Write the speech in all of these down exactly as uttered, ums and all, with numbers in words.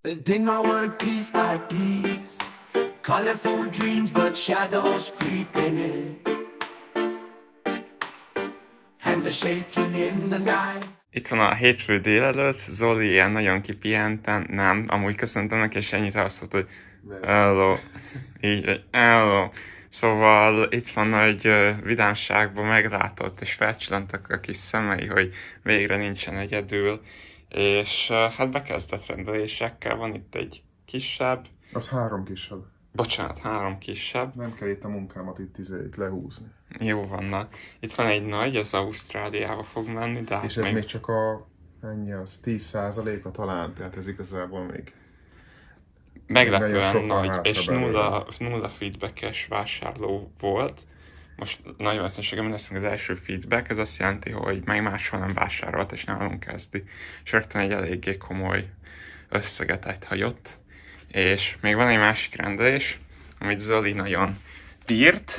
Building our world piece by piece, colorful dreams but shadows creeping in. Hands are shaking in the night. Itt van a hétfő délelőtt, Zoli ilyen nagyon kipihenten, nem, amúgy köszöntem neki, és ennyit azt mondta, hogy hello, így, hello. Szóval itt van egy uh, vidámságban meglátott, és felcsillantak a kis szemei, hogy végre nincsen egyedül, és uh, hát bekezdett rendelésekkel, van itt egy kisebb. Az három kisebb. Bocsánat, három kisebb. Nem kell itt a munkámat itt, izé, itt lehúzni. Jó vannak. Itt van egy nagy, ez Ausztráliába fog menni, de és ez még... még csak a, ennyi az, tíz százaléka talán, tehát ez igazából még... Meglepően nagy, és nulla, nulla feedbackes vásárló volt. Most nagy valószínűséggel leszünk az első feedback, ez azt jelenti, hogy meg máshol nem vásárolt, és nálunk kezdi. És rögtön egy eléggé komoly összeget hagyott. És még van egy másik rendelés, amit Zoli nagyon bírt,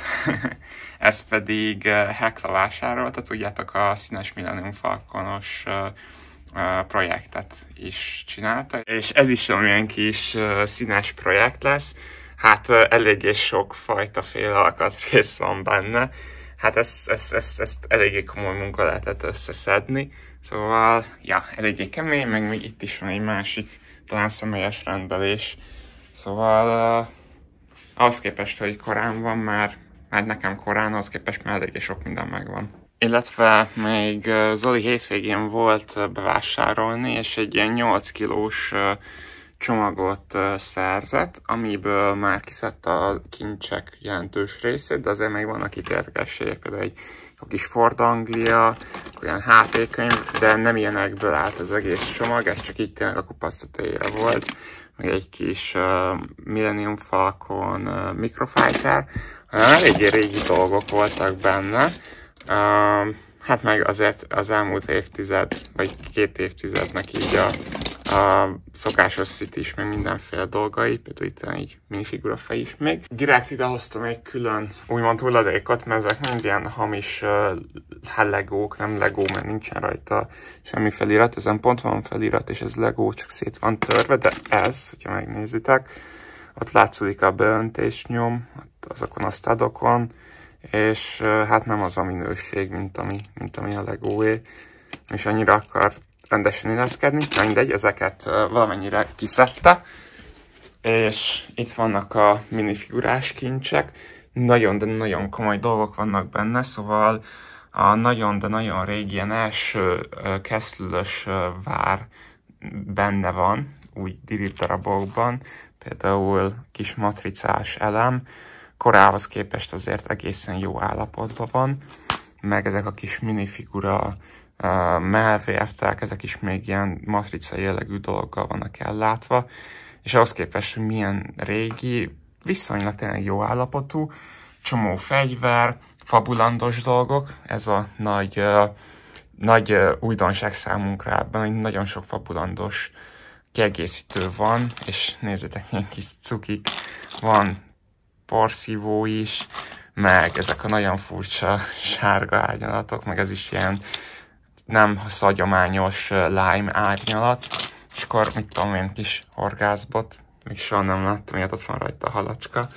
ez pedig Hekla vásárolta, tudjátok, a színes Millennium Falconos projektet is csinálta, és ez is olyan kis színes projekt lesz, hát eléggé sok fajta fél alkatrész van benne, hát ezt, ezt, ezt, ezt eléggé komoly munka lehetett összeszedni, szóval, ja, eléggé kemény, meg még itt is van egy másik, talán személyes rendelés, szóval uh, ahhoz képest, hogy korán van már, már nekem korán, ahhoz képest már eléggé sok minden megvan. Illetve még Zoli hétvégén volt bevásárolni, és egy ilyen nyolc kilós csomagot szerzett, amiből már kiszedte a kincsek jelentős részét, de azért még vannak itt érdekességek, például egy kis Ford Anglia, olyan há pé könyv, de nem ilyenekből állt az egész csomag, ez csak így tényleg a kupac tetejére volt, meg egy kis uh, Millennium Falcon uh, Microfighter, uh, eléggé régi dolgok voltak benne. Uh, hát meg azért az elmúlt évtized, vagy két évtizednek így a, a szokásos City is, meg mindenféle dolgai, például itt egy minifigura fej is még. Direkt ide hoztam egy külön, úgymond hulladékot, mert ezek mind ilyen hamis uh, legók, nem legó, mert nincsen rajta semmi felirat, ezen pont van felirat, és ez legó, csak szét van törve, de ez, hogyha megnézitek, ott látszik a beöntés nyom, ott azokon a stadokon, és hát nem az a minőség, mint ami, mint ami a legóé, és annyira akar rendesen illeszkedni, mindegy, ezeket valamennyire kiszedte, és itt vannak a minifigurás kincsek, nagyon, de nagyon komoly dolgok vannak benne, szóval a nagyon, de nagyon régi ilyen első keszlülös vár benne van, úgy dirít darabokban, például kis matricás elem, korához képest azért egészen jó állapotban van, meg ezek a kis minifigura uh, mellvértek, ezek is még ilyen matrica jellegű dologgal vannak ellátva, és ahhoz képest, hogy milyen régi, viszonylag tényleg jó állapotú, csomó fegyver, fabulandos dolgok, ez a nagy, uh, nagy uh, újdonság számunkra ebben, hogy nagyon sok fabulandos kiegészítő van, és nézzétek, milyen kis cukik, van porszívó is, meg ezek a nagyon furcsa sárga árnyalatok, meg ez is ilyen nem szagyományos lime árnyalat, és akkor mit tudom én, kis horgászbot, még soha nem láttam, miatt ott van rajta a halacska,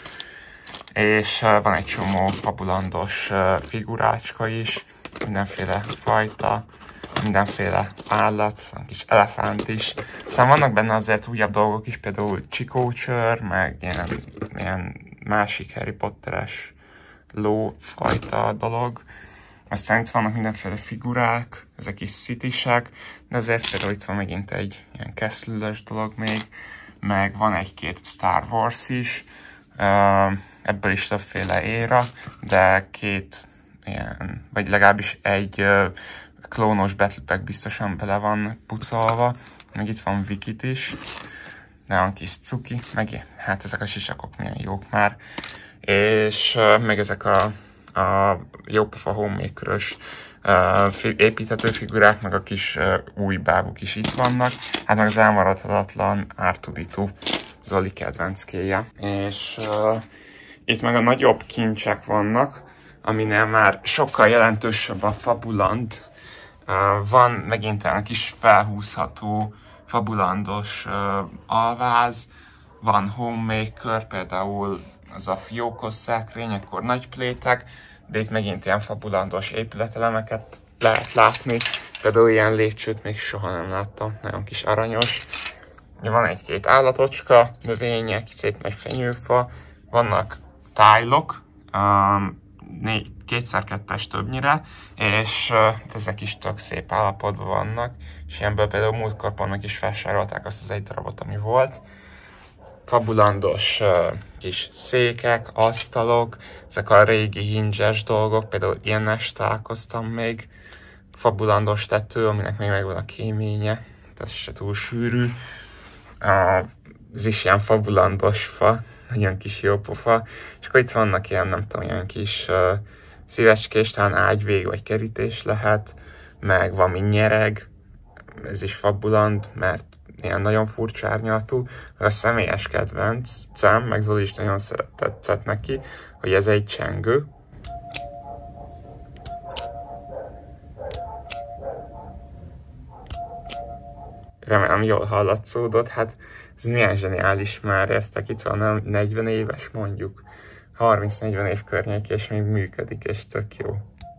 és van egy csomó fabulandos figurácska is, mindenféle fajta, mindenféle állat, van kis elefánt is. Szóval vannak benne azért újabb dolgok is, például csikócsör, meg ilyen, ilyen másik Harry Potteres lófajta dolog. Aztán itt vannak mindenféle figurák, ezek is citisek, de azért például itt van megint egy ilyen keszlülös dolog még, meg van egy-két Star Wars is, ebből is többféle éra, de két ilyen, vagy legalábbis egy klónos Battle Pack biztosan bele van pucolva, meg itt van Wikit is, nagyon kis cuki, meg hát ezek a sisakok milyen jók már, és uh, meg ezek a, a jópofa homemaker-ös uh, építhető figurák, meg a kis uh, új bábuk is itt vannak, hát meg az elmaradhatatlan er kettő dé kettő Zoli kedvenckéje, és uh, itt meg a nagyobb kincsek vannak, aminél már sokkal jelentősebb a fabulant. Uh, van megint egy kis felhúzható fabulandos uh, alváz, van homemaker, például az a fiókos szekrény, akkor nagy plétek, de itt megint ilyen fabulandos épületelemeket lehet látni. Például ilyen lépcsőt még soha nem láttam, nagyon kis aranyos. Van egy-két állatocska, növények, szép nagy fenyőfa, vannak tájlok, um, kétszer kettes többnyire, és uh, ezek is tök szép állapotban vannak, és ilyenből például múltkor pont is felsorolták azt az egy darabot, ami volt. Fabulandos uh, kis székek, asztalok, ezek a régi hinges dolgok, például ilyennel találkoztam még. Fabulandos tető, aminek még megvan a kéménye, ez se túl sűrű. Uh, ez is ilyen fabulandos fa, nagyon kis jó pofa. És akkor itt vannak ilyen, nem tudom, ilyen kis uh, szívecskés, talán ágyvég vagy kerítés lehet, meg valami nyereg, ez is fabulant, mert ilyen nagyon furcsa árnyalatú. A személyes kedvencem, meg Zoli is nagyon tetszett neki, hogy ez egy csengő. Remélem jól hallatszódott, hát ez milyen zseniális már, értek, itt van nem negyven éves mondjuk, harminc-negyven év környék, és még működik, és tök jó.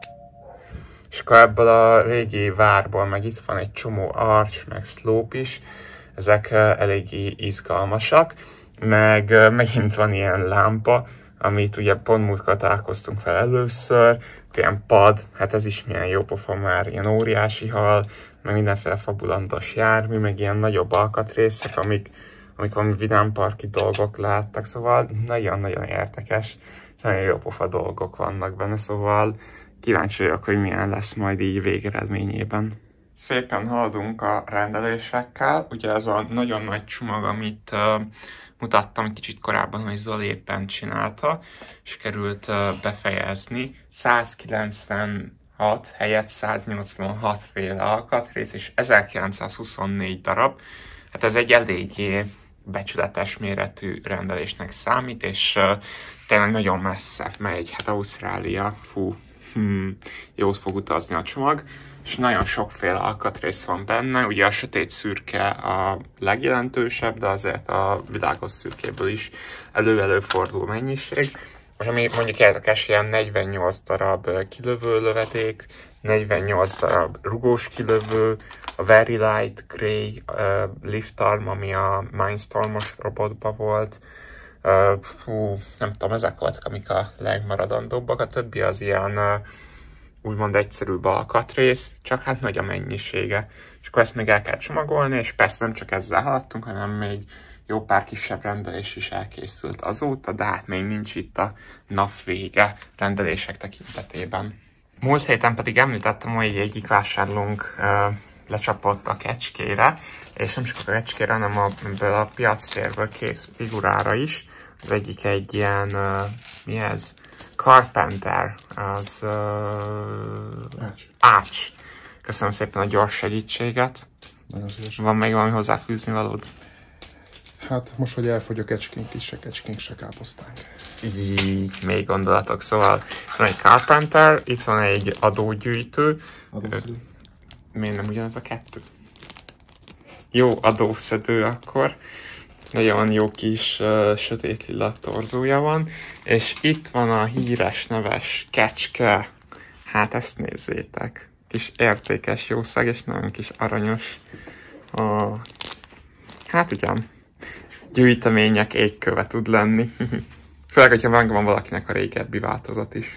És akkor ebből a régi várból meg itt van egy csomó arch, meg slope is, ezek eléggé izgalmasak, meg megint van ilyen lámpa, amit ugye pont múltkor találkoztunk fel először, ilyen pad, hát ez is milyen jó pofa már, ilyen óriási hal, meg mindenféle fabulantos jármű, meg ilyen nagyobb alkatrészek, amik, amik valami vidámparki dolgok láttak, szóval nagyon-nagyon érdekes, és nagyon jó pofa dolgok vannak benne, szóval kíváncsi vagyok, hogy milyen lesz majd így végeredményében. Szépen haladunk a rendelésekkel, ugye ez a nagyon nagy csomag, amit uh, mutattam kicsit korábban, hogy Zoli éppen csinálta, és került uh, befejezni. százkilencvenhat helyett száznyolcvanhat féle alkatrész, és ezerkilencszázhuszonnégy darab. Hát ez egy eléggé becsületes méretű rendelésnek számít, és uh, tényleg nagyon messze megy. Hát Ausztrália, fú, hmm, jót fog utazni a csomag. És nagyon sokféle alkatrész van benne, ugye a sötét szürke a legjelentősebb, de azért a világos szürkéből is elő-előfordul mennyiség. És ami mondjuk érdekes, ilyen negyvennyolc darab kilövő lövedék, negyvennyolc darab rugós kilövő, a Very Light Grey uh, lift arm, ami a Mindstormos robotban volt. Uh, hú, nem tudom, ezek voltak, amik a legmaradandóbbak, a többi az ilyen uh, úgymond egyszerűbb alkatrész, csak hát nagy a mennyisége. És akkor ezt még el kell csomagolni, és persze nem csak ezzel haladtunk, hanem még jó pár kisebb rendelés is elkészült azóta, de hát még nincs itt a nap vége rendelések tekintetében. Múlt héten pedig említettem, hogy egyik vásárlónk uh, lecsapott a Kecskére, és nem csak a Kecskére, hanem a, a piactérből két figurára is. Az egyik egy ilyen, uh, mi ez? Carpenter, az uh, Ács. Ács. Köszönöm szépen a gyors segítséget. Nagyon szívesen. Van még valami hozzáfűzni valód? Hát most, hogy elfogy a kecskénk is, se kecskénk, se káposztánk. Így, még gondolatok. Szóval itt van egy Carpenter, itt van egy adógyűjtő. Adószedő. Miért nem ugyanaz a kettő? Jó adószedő akkor. Nagyon jó kis uh, sötét lila torzója van. És itt van a híres neves kecske. Hát ezt nézzétek. Kis értékes jószág, és nagyon kis aranyos. Uh, hát igen. Gyűjtemények égköve tud lenni. Főleg, hogyha van, van valakinek a régebbi változat is.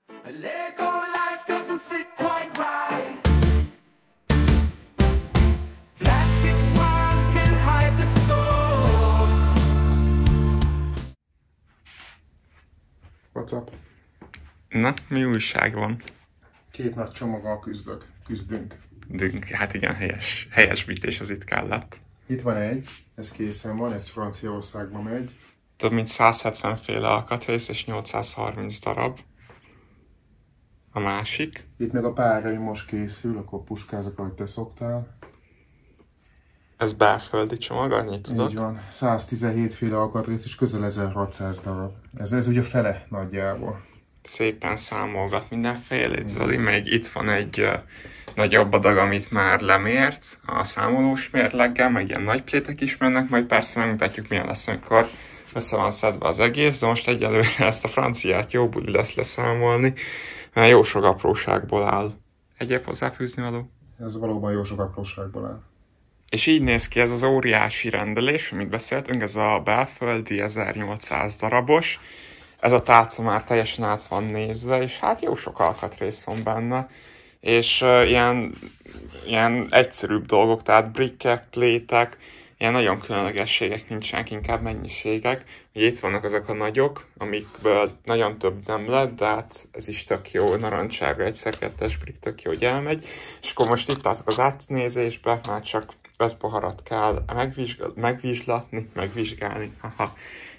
What's up? Na, mi újság van? Két nagy csomaggal küzdök, küzdünk. Dünk, hát igen, helyes, helyesbítés az itt kellett. Itt van egy, ez készen van, ez Franciaországba megy. Több mint száz hetven féle alkatrész és nyolcszázharminc darab. A másik. Itt meg a párai most készül, akkor puskázok, ahogy te szoktál. Ez belföldi csomag, annyit tudok. Így van, száztizenhét féle alkatrész és közel ezerhatszáz darab. Ez, ez ugye fele nagyjából. Szépen számolgat mindenfélét, Zoli, meg itt van egy uh, nagyobb adag, amit már lemért a számolós mérleggel, meg ilyen nagy plétek is mennek, majd persze megmutatjuk, milyen lesz, amikor össze van szedve az egész, de most egyelőre ezt a franciát jó buli lesz leszámolni, mert jó sok apróságból áll. Egyéb hozzáfűzni való? Ez valóban jó sok apróságból áll. És így néz ki ez az óriási rendelés, amit beszéltünk, ez a belföldi ezernyolcszáz darabos. Ez a tálca már teljesen át van nézve, és hát jó sok alkatrész van benne. És uh, ilyen, ilyen egyszerűbb dolgok, tehát brikkek, plétek, ilyen nagyon különlegességek nincsenek, inkább mennyiségek. Ugye itt vannak azok a nagyok, amikből nagyon több nem lett, de hát ez is tök jó, narancsárga egyszer-kettes brick tök jó, hogy elmegy. És akkor most itt álltok az átnézésbe, már csak öt poharat kell megvizslatni, megvizsgálni, haha,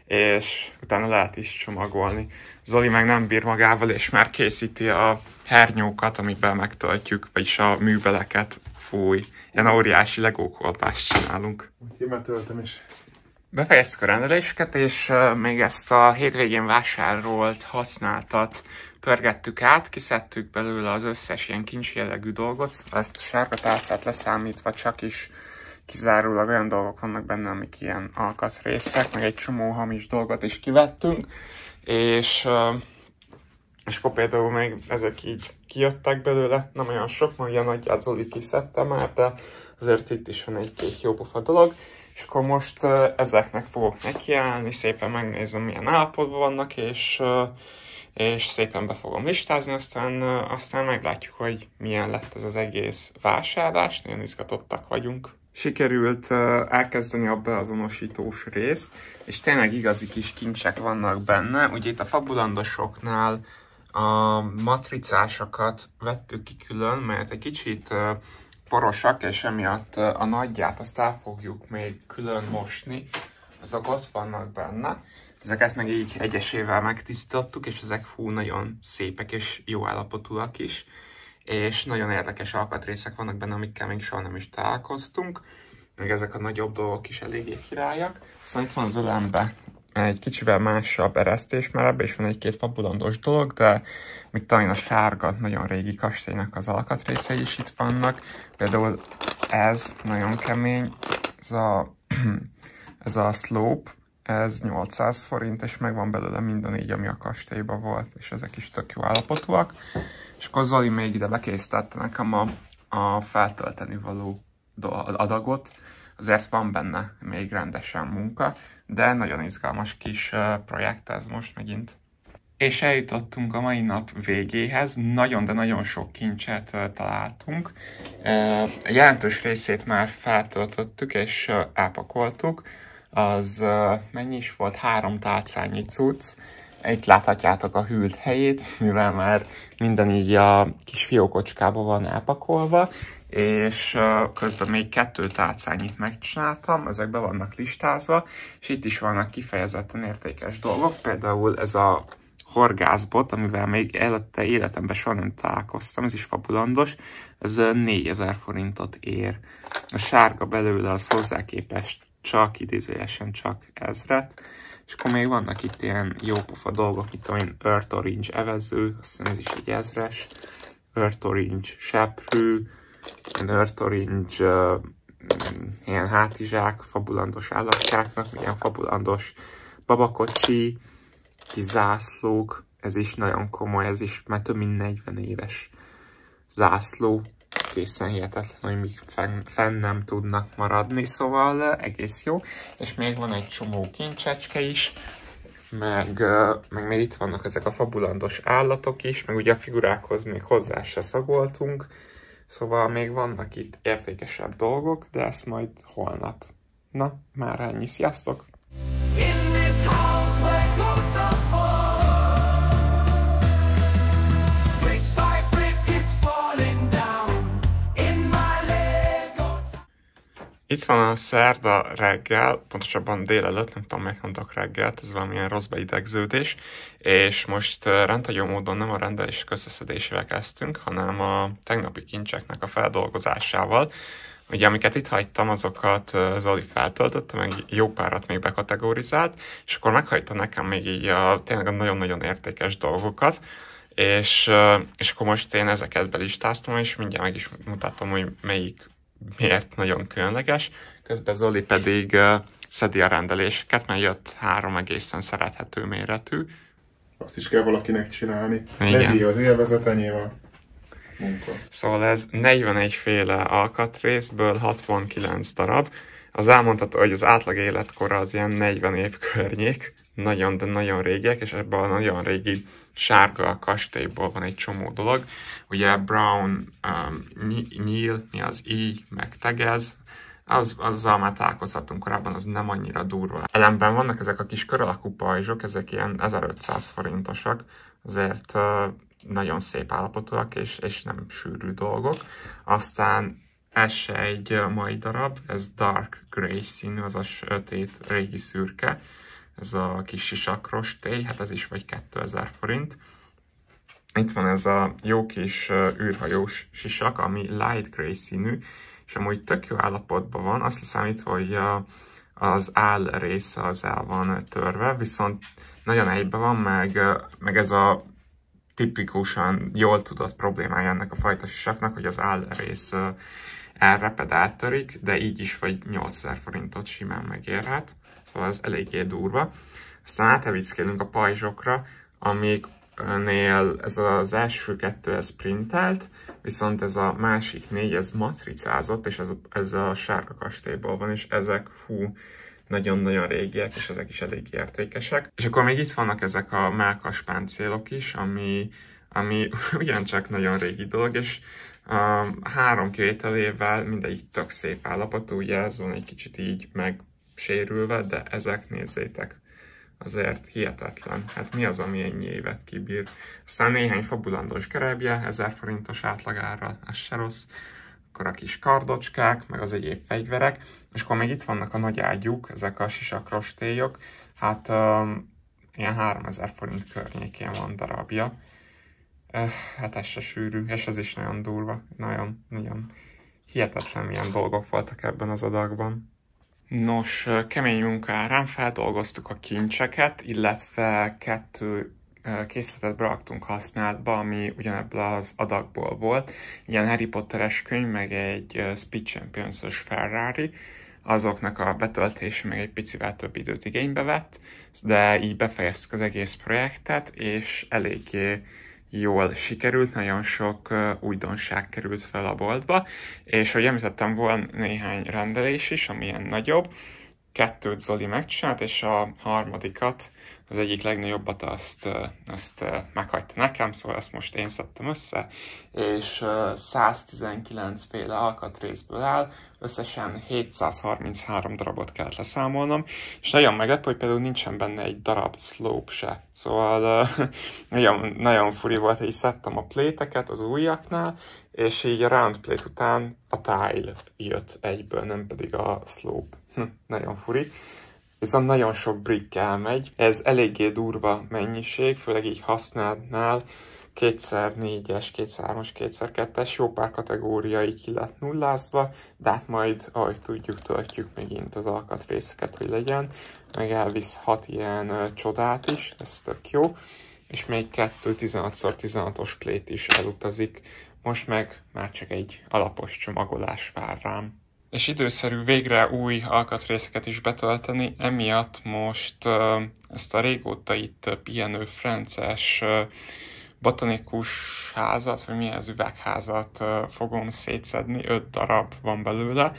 és utána lehet is csomagolni. Zoli meg nem bír magával, és már készíti a hernyókat, amikben megtöltjük, vagyis a műveleket. Fúj, ilyen óriási legókolbást csinálunk. Én már töltöm is. Befejeztük a rendeléseket, és uh, még ezt a hétvégén vásárolt, használtat pörgettük át, kiszedtük belőle az összes ilyen kincsjellegű dolgot, ezt a sárga tálcát leszámítva csak is kizárólag olyan dolgok vannak benne, amik ilyen alkatrészek, meg egy csomó hamis dolgot is kivettünk, és, uh, és akkor például még ezek így kijöttek belőle, nem olyan sok, mert ilyen nagyját Zoli kiszedte már, de azért itt is van egy-két jó pofa dolog, és akkor most uh, ezeknek fogok nekiállni, szépen megnézem, milyen állapotban vannak, és, uh, és szépen be fogom listázni, aztán, uh, aztán meglátjuk, hogy milyen lett ez az egész vásárlás, nagyon izgatottak vagyunk. Sikerült uh, elkezdeni a beazonosítós részt, és tényleg igazi kis kincsek vannak benne. Ugye itt a fabulandosoknál a matricásokat vettük ki külön, mert egy kicsit uh, porosak, és emiatt uh, a nagyját azt el fogjuk még külön mosni. Azok ott vannak benne. Ezeket meg így egyesével megtisztítottuk, és ezek fú, nagyon szépek és jó állapotúak is. És nagyon érdekes alkatrészek vannak benne, amikkel még soha nem is találkoztunk. Még ezek a nagyobb dolgok is eléggé királyak. Aztán itt van az ölembe egy kicsivel másabb eresztés, mert ebben is van egy-két fabulandos dolog, de mit talán a sárga, nagyon régi kastélynak az alkatrészei is itt vannak. Például ez nagyon kemény, ez a, ez a slope, ez nyolcszáz forint, és megvan belőle minden így, ami a kastélyban volt, és ezek is tök jó állapotúak. És akkor Zoli még ide bekészítette nekem a, a feltölteni való adagot, azért van benne még rendesen munka, de nagyon izgalmas kis projekt ez most megint. És eljutottunk a mai nap végéhez, nagyon, de nagyon sok kincset találtunk. A jelentős részét már feltöltöttük és elpakoltuk, az mennyi is volt? Három tálcányi cucc. Itt láthatjátok a hűlt helyét, mivel már minden így a kis fiókocskába van elpakolva, és közben még kettő tálcányit megcsináltam, ezek be vannak listázva, és itt is vannak kifejezetten értékes dolgok, például ez a horgászbot, amivel még előtte életemben soha nem találkoztam, ez is fabulandos, ez négyezer forintot ér. A sárga belőle az hozzá képest csak, idézőjesen csak ezret. És akkor még vannak itt ilyen jópofa dolgok, mint olyan Earth Orange evező, azt hiszem ez is egy ezres, Earth Orange seprű, Earth Orange uh, ilyen hátizsák, fabulandos állatkáknak, ilyen fabulandos babakocsi, kis zászlók, ez is nagyon komoly, ez is már több mint negyven éves zászló, készen hihetetlen, hogy még fenn, fenn nem tudnak maradni, szóval egész jó. És még van egy csomó kincsecske is, meg, meg még itt vannak ezek a fabulandos állatok is, meg ugye a figurákhoz még hozzá se szagoltunk, szóval még vannak itt értékesebb dolgok, de ezt majd holnap. Na, már ennyi, sziasztok! Itt van a szerda reggel, pontosabban délelőtt, nem tudom, meg mondok reggelt, ez valamilyen rossz beidegződés, és most rendhagyó módon nem a rendelések összeszedésével kezdtünk, hanem a tegnapi kincseknek a feldolgozásával. Ugye, amiket itt hagytam, azokat Zoli feltöltötte, meg jó párat még bekategorizált, és akkor meghagyta nekem még így a tényleg nagyon-nagyon értékes dolgokat, és, és akkor most én ezeket belistáztam, és mindjárt meg is mutatom, hogy melyik miért nagyon különleges. Közben Zoli pedig uh, szedi a rendeléseket, mert jött három egészen szerethető méretű. Azt is kell valakinek csinálni. Igen. Legi az élvezet, enyém a munka. Szóval ez negyvenegy féle alkatrészből hatvankilenc darab. Az elmondható, hogy az átlag életkora az ilyen negyven év környék. Nagyon, de nagyon régiek, és ebben a nagyon régi sárga kastélyból van egy csomó dolog. Ugye Brown, um, nyíl, mi az I, meg tegez, az, azzal már találkozhatunk korábban, az nem annyira durva. Ellenben vannak ezek a kis kör alakú pajzsok, ezek ilyen ezerötszáz forintosak, azért uh, nagyon szép állapotúak, és, és nem sűrű dolgok. Aztán ez se egy mai darab, ez dark grey színű, azaz sötét, régi szürke. Ez a kis sisakrostély, hát ez is vagy kétezer forint. Itt van ez a jó kis űrhajós sisak, ami light grey színű, és amúgy tök jó állapotban van, azt leszámítva, hogy az áll része az el van törve, viszont nagyon egyben van, meg, meg ez a tipikusan jól tudott problémája ennek a fajta sisaknak, hogy az áll rész elreped, eltörik, de így is vagy nyolcezer forintot simán megérhet, szóval ez eléggé durva. Aztán átevickélünk a pajzsokra, amiknél ez az első kettő ez printelt, viszont ez a másik négy, ez matricázott, és ez a, ez a sárga kastélyból van, és ezek, hú, nagyon-nagyon régiek, és ezek is elég értékesek. És akkor még itt vannak ezek a mákas páncélok is, ami, ami ugyancsak nagyon régi dolog, és um, három kivételével mindegyik tök szép állapotú, ugye ez van egy kicsit így megsérülve, de ezek, nézzétek, azért hihetetlen. Hát mi az, ami ennyi évet kibír? Aztán néhány fabulandos gerebje, ezer forintos átlagára, ez se rossz. Akkor a kis kardocskák, meg az egyéb fegyverek, és akkor még itt vannak a nagy ágyúk, ezek a sisakrostélyok, hát um, ilyen háromezer forint környékén van darabja. Uh, hát ez se sűrű, és ez is nagyon durva, nagyon, nagyon hihetetlen milyen dolgok voltak ebben az adagban. Nos, kemény munka árán feldolgoztuk a kincseket, illetve kettő készletet beraktunk használatba, ami ugyanebből az adagból volt. Ilyen Harry Potteres könyv, meg egy Speed Champions-ös Ferrari. Azoknak a betöltése meg egy picivel több időt igénybe vett, de így befejeztük az egész projektet, és eléggé jól sikerült, nagyon sok újdonság került fel a boltba, és ahogy említettem, van néhány rendelés is, ami ilyen nagyobb. Kettőt Zoli megcsinált, és a harmadikat, az egyik legnagyobbat azt, azt meghagyta nekem, szóval ezt most én szedtem össze, és száztizenkilenc féle alkatrészből áll, összesen hétszázharminchárom darabot kellett leszámolnom, és nagyon meglepő, hogy például nincsen benne egy darab slope se, szóval nagyon, nagyon furi volt, hogy szedtem a pléteket az újaknál, és így a round plate után a tile jött egyből, nem pedig a slope. Nagyon furi. Viszont nagyon sok brick elmegy. Ez eléggé durva mennyiség, főleg így használtnál. kétszer négyes, kétszer hármas, kétszer kettes, jó pár kategória így ki lett nullázva, de hát majd, ahogy tudjuk, töltjük megint az alkatrészeket, hogy legyen. Meg elvisz hat ilyen uh, csodát is, ez tök jó. És még kettő tizenhat szor tizenhatos plét is elutazik. Most meg már csak egy alapos csomagolás vár rám. És időszerű végre új alkatrészeket is betölteni, emiatt most uh, ezt a régóta itt pihenő frances uh, botanikus házat, vagy mi az üvegházat uh, fogom szétszedni, öt darab van belőle,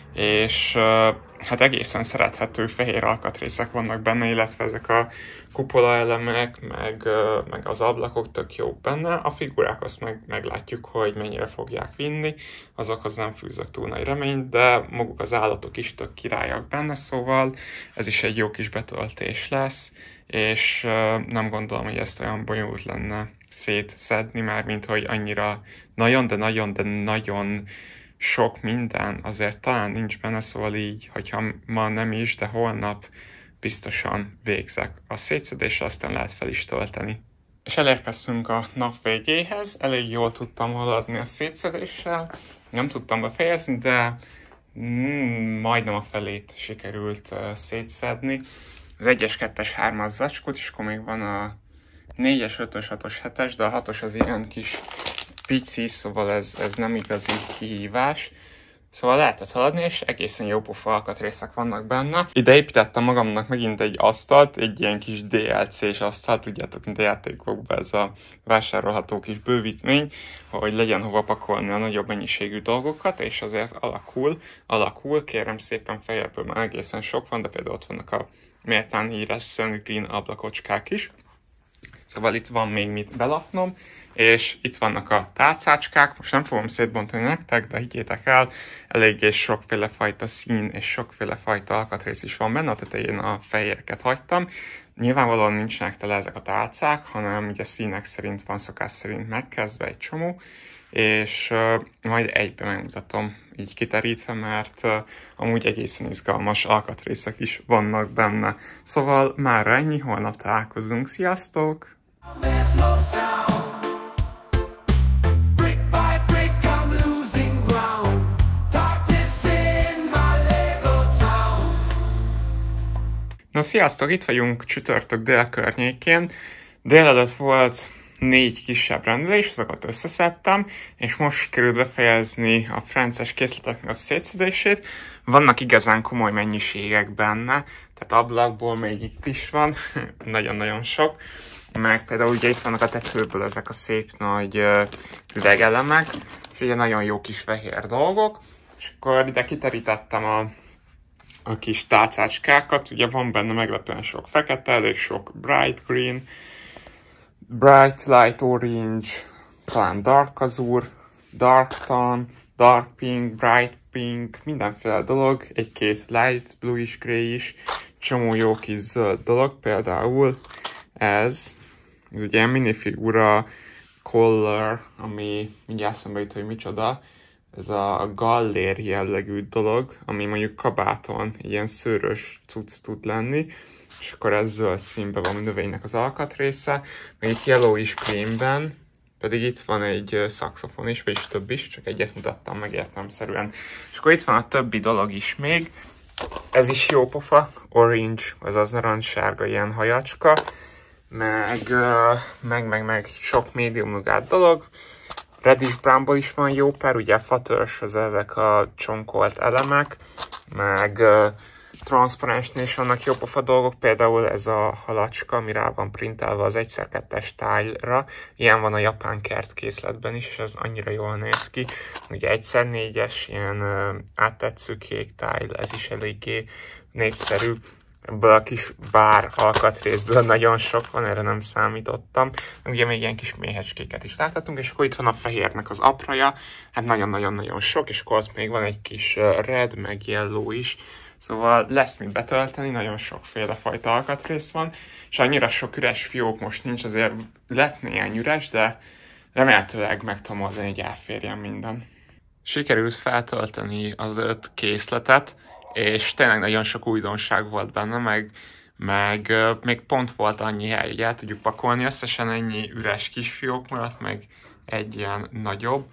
és uh, hát egészen szerethető fehér alkatrészek vannak benne, illetve ezek a kupola elemek, meg, uh, meg az ablakok tök jók benne. A figurák azt meg, meglátjuk, hogy mennyire fogják vinni, azokhoz nem fűzök túl nagy reményt, de maguk az állatok is tök királyak benne, szóval ez is egy jó kis betöltés lesz, és uh, nem gondolom, hogy ezt olyan bonyolult lenne szétszedni, már mint hogy annyira nagyon, de nagyon, de nagyon sok minden azért talán nincs benne, szóval így, hogyha ma nem is, de holnap biztosan végzek a szétszedésre, aztán lehet fel is tölteni. És elérkeztünk a nap végéhez, elég jól tudtam haladni a szétszedéssel, nem tudtam befejezni, de mm, majdnem a felét sikerült uh, szétszedni. Az egyes, kettes, hármas zacskót, és akkor még van a négyes, ötös, hatos, hetes, de a hatos az ilyen kis pici, szóval ez, ez nem igazi kihívás. Szóval lehetett haladni, és egészen jó pofa alkatrészek vannak benne. Ide építettem magamnak megint egy asztalt, egy ilyen kis dé el cés asztalt, tudjátok, mint a játékokban ez a vásárolható kis bővítmény, hogy legyen hova pakolni a nagyobb mennyiségű dolgokat, és azért alakul, alakul, kérem szépen fejebből már egészen sok van, de például ott vannak a méltán híres Sun-Green ablakocskák is. Szóval itt van még mit belaknom, és itt vannak a tálcácskák, most nem fogom szétbontani nektek, de higgyétek el, eléggé sokféle fajta szín és sokféle fajta alkatrész is van benne, a tetején a fehéreket hagytam. Nyilvánvalóan nincsenek tele ezek a tálcák, hanem ugye színek szerint van, szokás szerint megkezdve egy csomó, és uh, majd egybe megmutatom így kiterítve, mert uh, amúgy egészen izgalmas alkatrészek is vannak benne. Szóval már ennyi, holnap találkozunk, sziasztok! There's no sound. Brick by brick I'm losing ground. Darkness in my Lego town. Na sziasztok, itt vagyunk csütörtök dél környékén. Délelőtt volt négy kisebb rendelés, azokat összeszedtem, és most sikerült befejezni a frances készleteknek a szétszedését. Vannak igazán komoly mennyiségek benne, tehát ablakból még itt is van, nagyon-nagyon sok. Meg például ugye itt vannak a tetőből ezek a szép nagy uh, üvegelemek, és ugye nagyon jó kis fehér dolgok, és akkor ide kiterítettem a, a kis tálcácskákat, ugye van benne meglepően sok fekete, elég sok bright green, bright light orange, talán dark azure, dark tan, dark pink, bright pink, mindenféle dolog, egy-két light bluish grey is, csomó jó kis zöld dolog, például ez, ez egy ilyen minifigura collar, ami mindjárt eszembe jut, hogy micsoda, ez a gallér jellegű dolog, ami mondjuk kabáton ilyen szőrös cucc tud lenni, és akkor ez zöld színben van a növénynek az alkatrésze, meg itt yellow is creamben, pedig itt van egy szaxofon is, vagyis több is, csak egyet mutattam meg értelemszerűen. És akkor itt van a többi dolog is még, ez is jó pofa, orange, azaz narancssárga ilyen hajacska, meg, meg, meg, meg sok médium nugget dolog. Reddish brownból is van jó pár, ugye fatörs, az ezek a csonkolt elemek, meg uh, transzparensnél is vannak jó pofa dolgok, például ez a halacska, ami rá van printelve az egyszer kettes tájra, ilyen van a japán kertkészletben is, és ez annyira jól néz ki. Ugye egyszer négyes, ilyen uh, áttetsző kék táj, ez is eléggé népszerű. Ebből a kis bár alkatrészből nagyon sok van, erre nem számítottam. Ugye még ilyen kis méhecskéket is láthatunk, és akkor itt van a fehérnek az apraja, hát nagyon-nagyon-nagyon sok, és akkor ott még van egy kis red, meg yellow is. Szóval lesz mit betölteni, nagyon sokféle fajta alkatrész van, és annyira sok üres fiók most nincs, azért lett néhány üres, de remélhetőleg meg tudom oldani, hogy elférjen minden. Sikerült feltölteni az öt készletet, és tényleg nagyon sok újdonság volt benne, meg, meg uh, még pont volt annyi hely, hogy el tudjuk pakolni, összesen ennyi üres kisfiók maradt, meg egy ilyen nagyobb.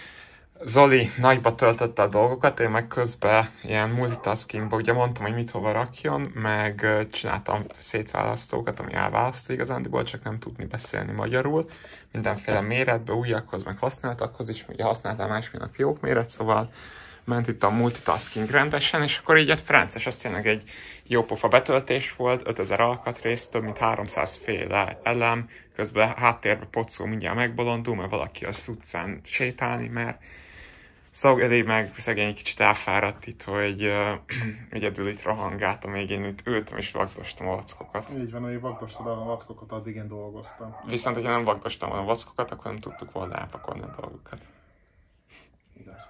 Zoli nagyba töltötte a dolgokat, én meg közben ilyen multitaskingba, ugye mondtam, hogy mit hova rakjon, meg uh, csináltam szétválasztókat, ami elválasztó igazándiból, csak nem tudni beszélni magyarul. Mindenféle méretbe, újakhoz, meg használtakhoz is, ugye használtam másmilyen a fiók méret, szóval ment itt a multitasking rendesen, és akkor így egy frances, ez tényleg egy jó pofa betöltés volt, ötezer alkatrész, több mint háromszáz féle elem, közben háttérbe pocó mindjárt megbolondul, mert valaki az utcán sétálni, mert Szogedi meg szegény kicsit elfáradt itt, hogy uh, egyedül itt rohangáltam, még én itt ültem és vagdostam a vackokat. Így van, hogy vagdostad a vackokat, addig én dolgoztam. Viszont, hogyha nem vagdostam a vackokat, akkor nem tudtuk volna elpakolni a dolgokat. Igaz.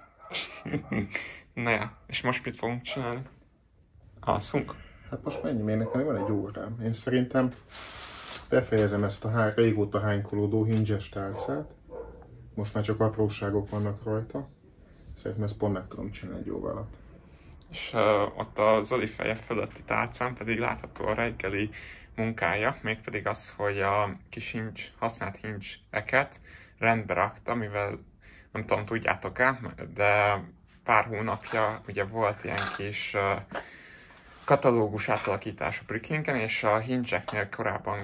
Na ja, és most mit fogunk csinálni? Alszunk? Hát most mennyi? Még nekem van egy órám. Én szerintem befejezem ezt a há- régóta hánykolódó hinges tálcát. Most már csak apróságok vannak rajta. Szerintem ezt pont meg tudom csinálni egy óra alatt. És uh, ott a Zoli feje fölötti tálcán pedig látható a reggeli munkája, mégpedig az, hogy a kis hinge, használt hinge-eket rendbe rakta, mivel nem tudom, tudjátok-e, de pár hónapja ugye volt ilyen kis uh, katalógus átalakítás a Bricklinken, és a hinge-eknél korábban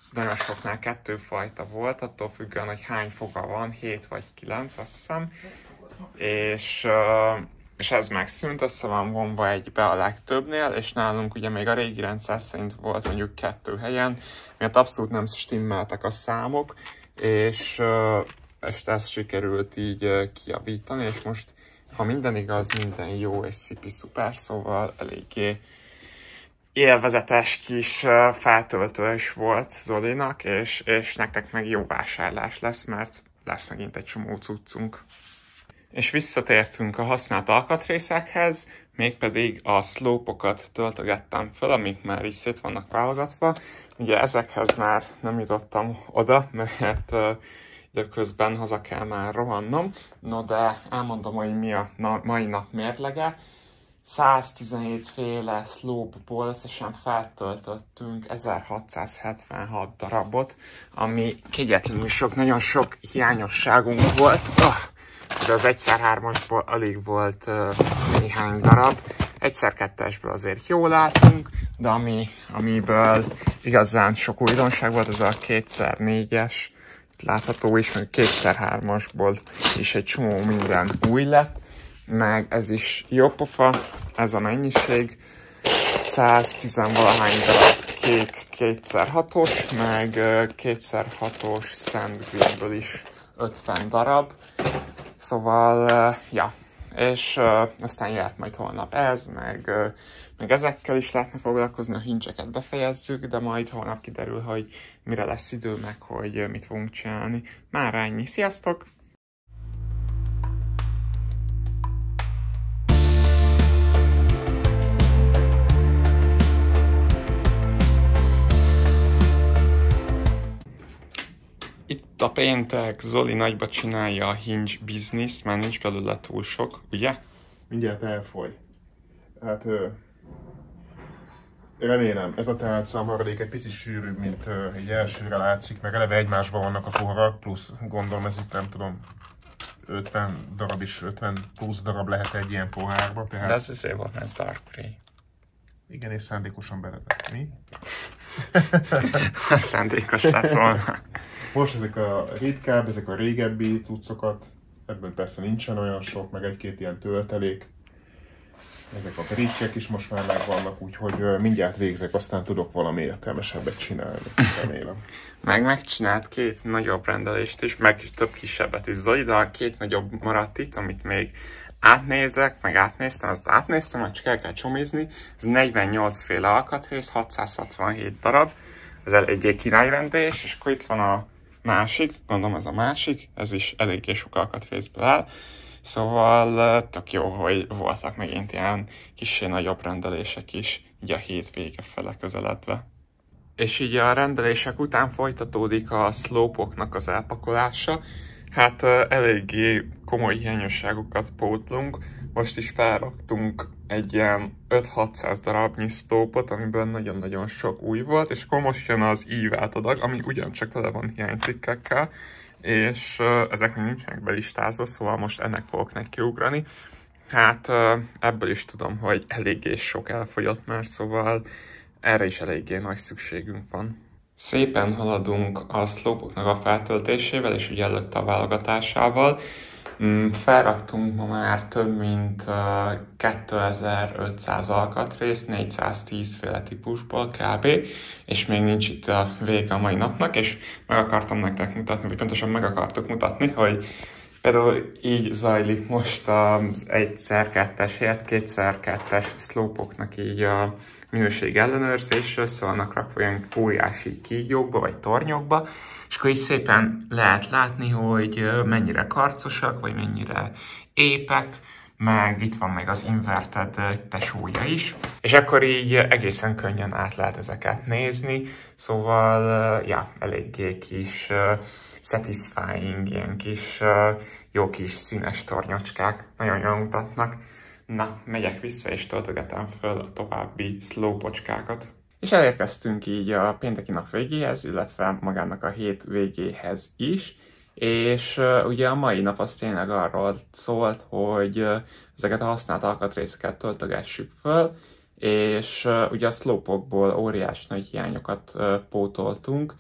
nagyon soknál kettő fajta volt, attól függően, hogy hány foga van, hét vagy kilenc, azt hiszem. És, és ez megszűnt, össze van vonva egybe a legtöbbnél, és nálunk ugye még a régi rendszer szerint volt mondjuk kettő helyen, miatt abszolút nem stimmeltek a számok, és, és ezt sikerült így kijavítani, és most, ha minden igaz, minden jó és szipi szuper, szóval eléggé élvezetes kis feltöltő is volt Zolinak, és, és nektek meg jó vásárlás lesz, mert lesz megint egy csomó cuccunk. És visszatértünk a használt alkatrészekhez, mégpedig a slope-okat töltögettem föl, amik már így szét vannak válogatva. Ugye ezekhez már nem jutottam oda, mert uh, időközben haza kell már rohannom. No de elmondom, hogy mi a na mai nap mérlege. száztizenhét féle slope-ból összesen feltöltöttünk ezerhatszázhetvenhat darabot, ami kegyetlenül sok, nagyon sok hiányosságunk volt. Oh, de az egyszer hármasból alig volt uh, néhány darab. egyszer kettesből azért jól látunk, de ami, amiből igazán sok újdonság volt, az a kétszer négyes, itt látható is, meg kétszer hármasból is egy csomó minden új lett. Meg ez is jó pofa, ez a mennyiség, száztíz-valahány darab kék kétszer hatos, meg kétszer hatos Sand Greenből is ötven darab, szóval, ja, és uh, aztán jöhet majd holnap ez, meg, uh, meg ezekkel is lehetne foglalkozni, a hincseket befejezzük, de majd holnap kiderül, hogy mire lesz idő, meg hogy uh, mit fogunk csinálni. Már ennyi, sziasztok! Itt a péntek, Zoli nagyba csinálja a hinge business, már nincs belőle túl sok, ugye? Mindjárt elfogy. Hát ö, remélem, ez a tálca a maradék egy picit sűrűbb, mint ö, egy elsőre látszik, meg eleve egymásban vannak a poharak, plusz gondolom ez itt nem tudom, ötven darab is, ötven plusz darab lehet egy ilyen pohárba. Tehát... De ez azért volt, ez dark grey. Igen, és szándékosan beletett. Mi? Szándékos lett volna. Most ezek a ritkább, ezek a régebbi cuccokat, ebből persze nincsen olyan sok, meg egy-két ilyen töltelék. Ezek a bridge-ek is most már megvannak, úgyhogy mindjárt végzek, aztán tudok valami értelmesebbet csinálni, remélem. Meg megcsinált két nagyobb rendelést is, meg több kisebbet is Zoli, de a két nagyobb maradt itt, amit még átnézek, meg átnéztem, azt átnéztem, meg csak el kell csomizni. Ez negyvennyolc féle alkatrész, hatszázhatvanhét darab, ez eléggé királyrendelés, és akkor itt van a másik, gondolom ez a másik, ez is eléggé sok alkatrészből áll. Szóval tök jó, hogy voltak megint ilyen kissé nagyobb rendelések is, így a hétvége fele közeledve. És így a rendelések után folytatódik a slope-oknak az elpakolása. Hát eléggé komoly hiányosságokat pótlunk. Most is felraktunk egy ilyen öt-hatszáz darabnyi slope-ot, amiből nagyon-nagyon sok új volt, és akkor most jön az ívált adag, ami ugyancsak tele van hiánycikkekkel, és uh, ezek még nincsenek belistázva, szóval most ennek fogok nekiugrani. Hát uh, ebből is tudom, hogy eléggé sok elfogyott már, szóval erre is eléggé nagy szükségünk van. Szépen haladunk a slope-oknak a feltöltésével, és ugye előtte a válogatásával. Felraktunk ma már több mint uh, kétezer-ötszáz alkatrészt, négyszáztíz féle típusból kb. És még nincs itt a vége a mai napnak, és meg akartam nektek mutatni, vagy pontosan meg akartuk mutatni, hogy például így zajlik most az egyszer kettes helyett kétszer kettes slope-oknak így a minőség ellenőrzés, össze vannak rakva olyan óriási kígyókba vagy tornyokba, és akkor így szépen lehet látni, hogy mennyire karcosak, vagy mennyire épek, meg itt van még az inverted tesója is, és akkor így egészen könnyen át lehet ezeket nézni, szóval ja, eléggé kis uh, satisfying, ilyen kis uh, jó kis színes tornyocskák, nagyon jól mutatnak. Na, megyek vissza és töltögetem föl a további slope-ocskákat. És elérkeztünk így a pénteki nap végéhez, illetve magának a hét végéhez is, és uh, ugye a mai nap az tényleg arról szólt, hogy uh, ezeket a használt alkatrészeket töltögessük föl, és uh, ugye a slope-okból óriás nagy hiányokat uh, pótoltunk,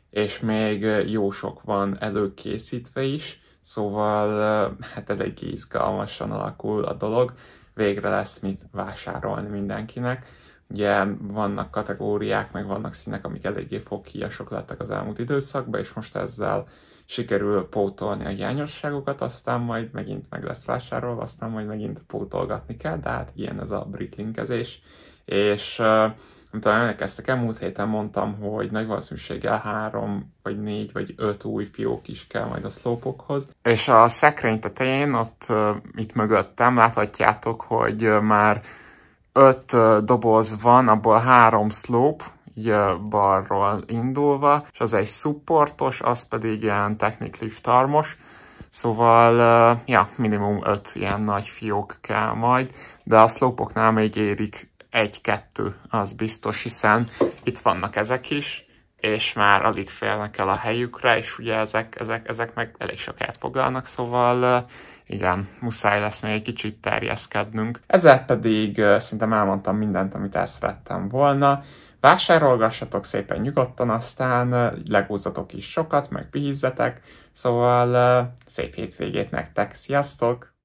és még jó sok van előkészítve is, szóval hát eléggé izgalmasan alakul a dolog. Végre lesz mit vásárolni mindenkinek. Ugye vannak kategóriák, meg vannak színek, amik eléggé foghíjasok lettek az elmúlt időszakban, és most ezzel sikerül pótolni a hiányosságokat, aztán majd megint meg lesz vásárolva, aztán majd megint pótolgatni kell, de hát ilyen ez a bricklinkezés. És nem tudom, emlékeztek el, múlt héten mondtam, hogy nagy valószínűséggel három, vagy négy, vagy öt új fiók is kell majd a szlópokhoz. És a szekrény tetején, ott uh, itt mögöttem láthatjátok, hogy uh, már öt uh, doboz van, abból három szlóp, így uh, balról indulva, és az egy supportos, az pedig ilyen technic armos. Szóval, uh, ja, minimum öt ilyen nagy fiók kell majd, de a szlópoknál még érik egy-kettő, az biztos, hiszen itt vannak ezek is, és már alig félnek el a helyükre, és ugye ezek, ezek, ezek meg elég sok helyet foglalnak, szóval igen, muszáj lesz még egy kicsit terjeszkednünk. Ezzel pedig szerintem elmondtam mindent, amit el szerettem volna. Vásárolgassatok szépen nyugodtan, aztán legózzatok is sokat, meg pihizzetek, szóval szép hétvégét nektek, sziasztok!